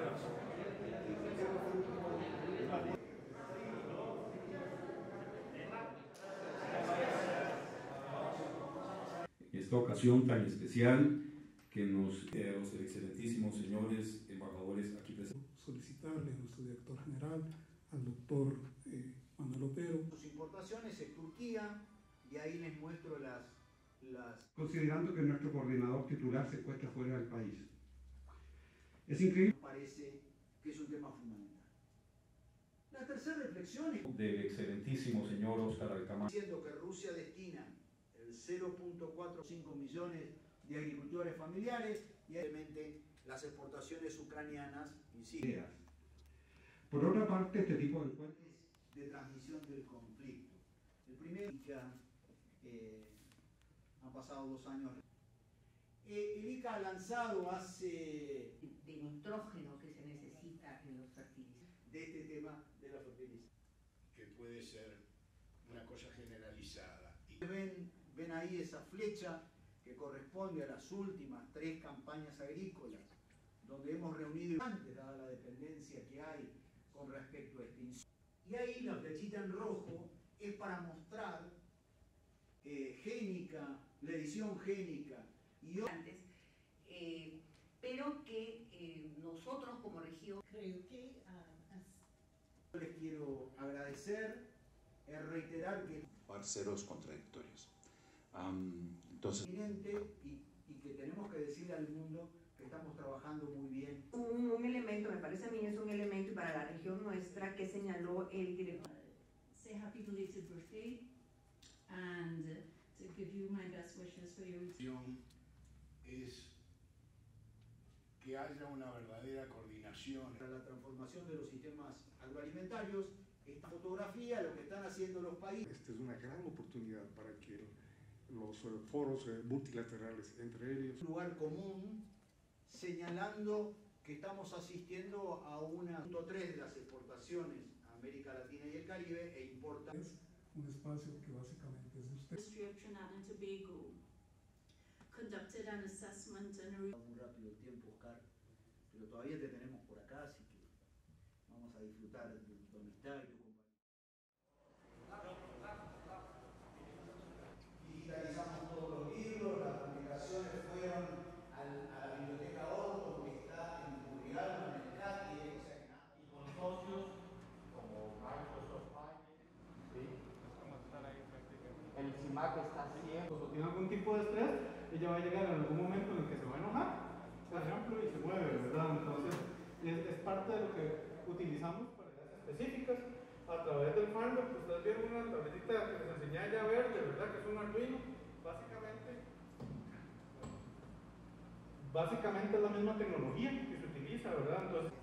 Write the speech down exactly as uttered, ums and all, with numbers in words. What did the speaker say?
Esta ocasión tan especial que nos, eh, los excelentísimos señores embajadores aquí presentes. Solicitarle a nuestro director general, al doctor eh, Manuel Otero. Sus importaciones es Turquía, y ahí les muestro las, las... Considerando que nuestro coordinador titular se encuentra fuera del país. Es increíble. Me parece que es un tema fundamental. La tercera reflexión es del excelentísimo señor Óscar Alcamán. diciendo que Rusia destina el cero punto cuarenta y cinco millones de agricultores familiares y obviamente las exportaciones ucranianas, insisto. Por otra parte, este tipo de encuentros de transmisión del conflicto. El primero, eh, han pasado dos años. Eh, el I C A ha lanzado hace... de nitrógeno que se necesita en los fertilizantes. De este tema de la fertilización. Que puede ser una cosa generalizada. Ven, ven ahí esa flecha que corresponde a las últimas tres campañas agrícolas, donde hemos reunido antes, dada la dependencia que hay con respecto a extinción. Y ahí la flechita en rojo es para mostrar eh, génica, la edición génica y antes, eh, pero que eh, nosotros como región creo que uh, les quiero agradecer, es reiterar que parceros contradictorios. Um, entonces y, y que tenemos que decirle al mundo que estamos trabajando muy bien. Un, un elemento, me parece a mí, es un elemento para la región nuestra que señaló el director. Say happy belated birthday and to give you my best wishes for your es que haya una verdadera coordinación. Para la transformación de los sistemas agroalimentarios, esta fotografía, lo que están haciendo los países. Esta es una gran oportunidad para que los uh, foros uh, multilaterales, entre ellos, Un lugar común señalando que estamos asistiendo a una punto tres de las exportaciones a América Latina y el Caribe e importa. es un espacio que básicamente es de usted. Ministry of Trinidad and Tobago conducted an assessment and a Muy rápido el tiempo, Oscar, pero todavía te tenemos por acá, así que vamos a disfrutar de tu amistad y tu compañía. Digitalizamos todos los libros, las publicaciones fueron al, a la biblioteca Orton, que está en Burrialba, en el CATI, o sea que nada. Y con socios como Microsoft, ¿sí? El CIMAC está haciendo. O tiene algún tipo de estrés, ella va a llegar en algún momento en el que se va a enojar, por ejemplo, y se mueve, ¿verdad? Entonces, es, es parte de lo que utilizamos para ideas específicas. A través del firmware, pues ustedes vieron una tabletita que les enseñé ya verde, ¿verdad? Que es un Arduino. Básicamente, básicamente es la misma tecnología que se utiliza, ¿verdad? Entonces,